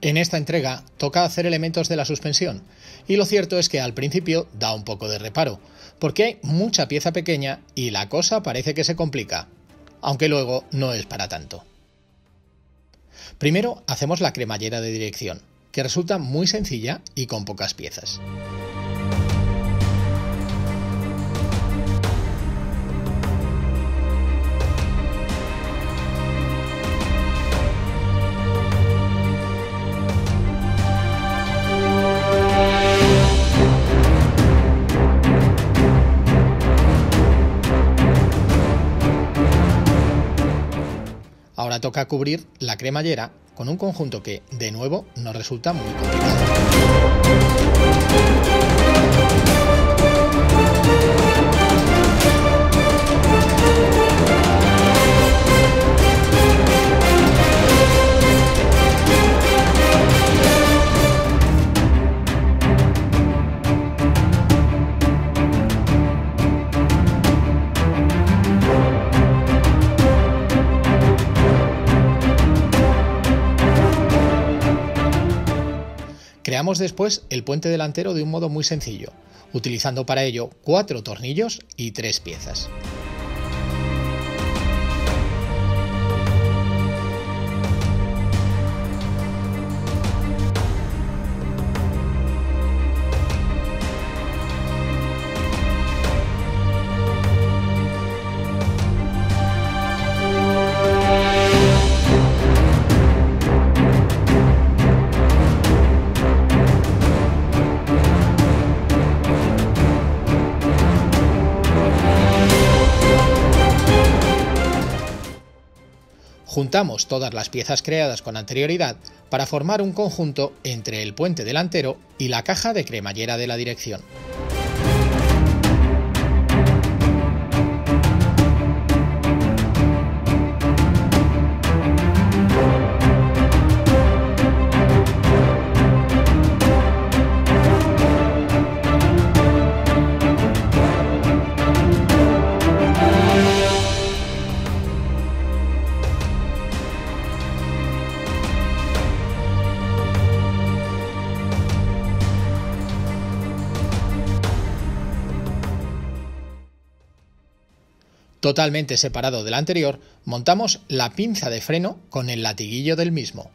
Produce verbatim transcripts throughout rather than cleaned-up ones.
En esta entrega toca hacer elementos de la suspensión, y lo cierto es que al principio da un poco de reparo, porque hay mucha pieza pequeña y la cosa parece que se complica, aunque luego no es para tanto. Primero hacemos la cremallera de dirección, que resulta muy sencilla y con pocas piezas. Ahora toca cubrir la cremallera con un conjunto que, de nuevo, nos resulta muy complicado. Creamos después el puente delantero de un modo muy sencillo, utilizando para ello cuatro tornillos y tres piezas. Juntamos todas las piezas creadas con anterioridad para formar un conjunto entre el puente delantero y la caja de cremallera de la dirección. Totalmente separado del anterior, montamos la pinza de freno con el latiguillo del mismo.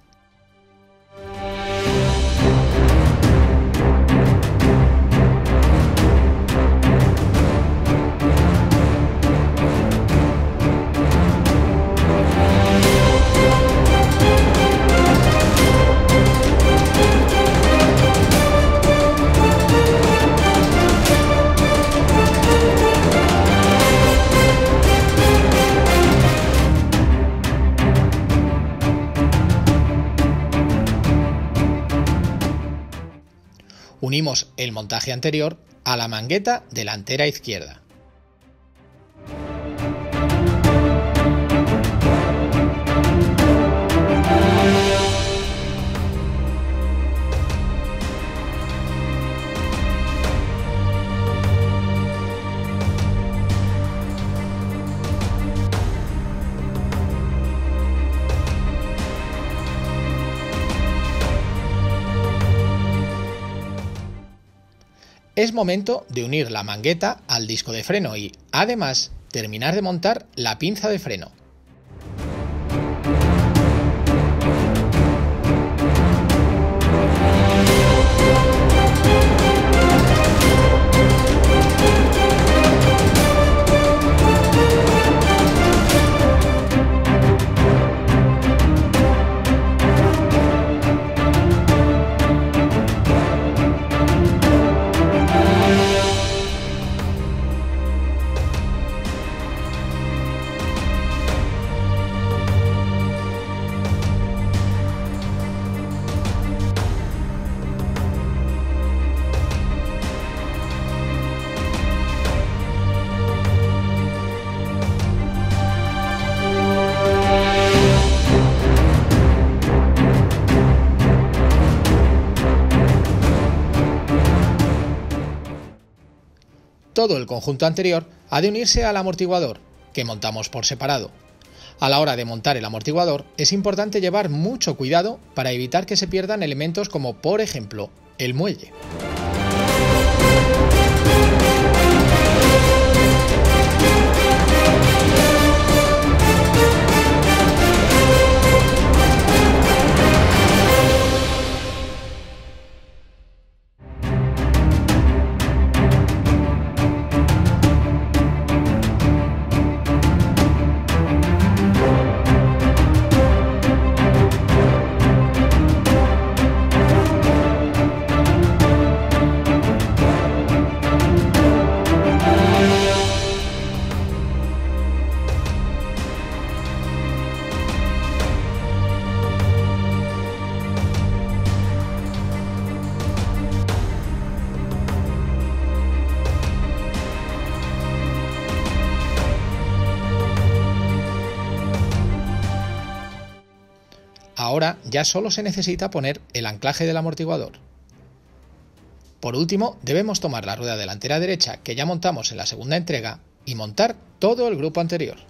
Unimos el montaje anterior a la mangueta delantera izquierda. Es momento de unir la mangueta al disco de freno y, además, terminar de montar la pinza de freno. Todo el conjunto anterior ha de unirse al amortiguador, que montamos por separado. A la hora de montar el amortiguador es importante llevar mucho cuidado para evitar que se pierdan elementos como, por ejemplo, el muelle. Ahora ya solo se necesita poner el anclaje del amortiguador. Por último, debemos tomar la rueda delantera derecha que ya montamos en la segunda entrega y montar todo el grupo anterior.